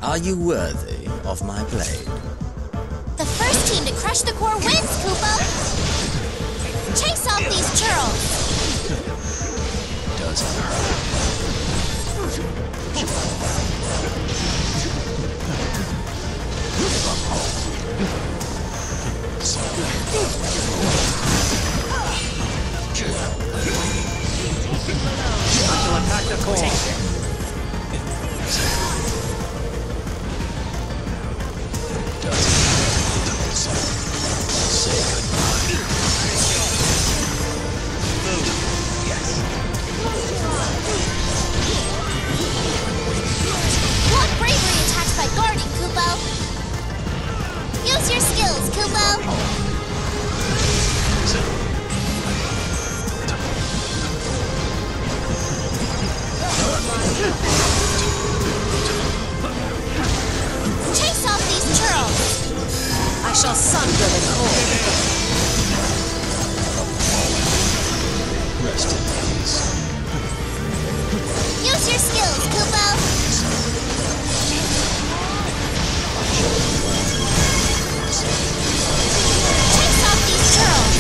Are you worthy of my blade? The first team to crush the core wins, Kupo! Chase off these churls! Doesn't hurt. Give up hope. I shall attack the core. Say goodbye. Block bravery attacks by guarding, Kupo! Use your skills, Kupo! Chase off these churls! I shall sunder the core. Rest in peace. Use your skills, Kupo! Chase off these churls!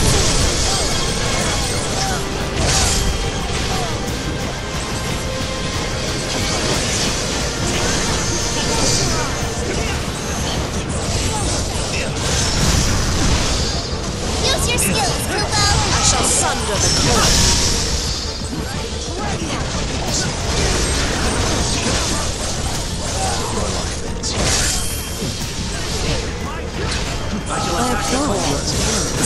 Use your skills, Kupo! I shall sunder the core. Your life ends here. I shall I attack the applaud core. your talents.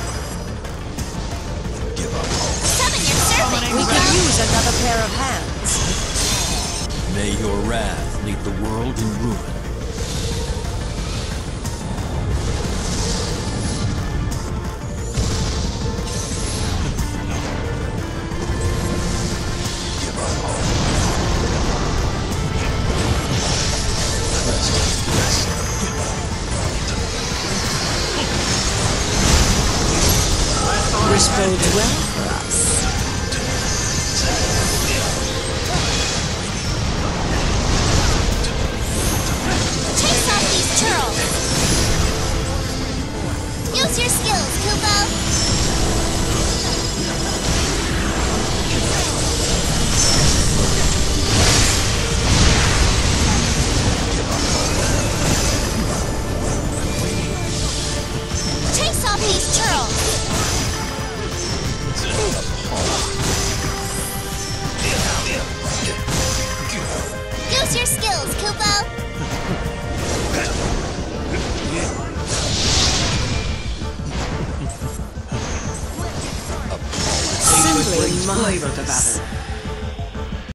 Give up hope. Summon your servant, We Kupo! could use another pair of hands. May your wrath leave the world in ruin. Give up hope. Rest in peace. Which bodes well for us. Chase off these churls! Use your skills, Kupo! Chase off these churls! Use your skills, Kupo! Simply Brings flavor to marvelous. battle.